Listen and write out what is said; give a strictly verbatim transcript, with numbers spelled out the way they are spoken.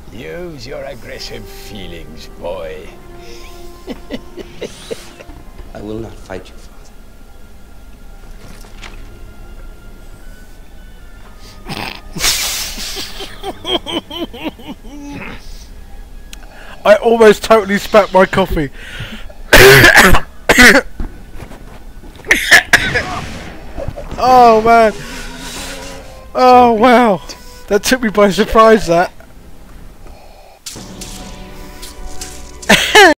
Use your aggressive feelings, boy. I will not fight you, father. I almost totally spat my coffee. Oh man. Oh wow. That took me by surprise, that.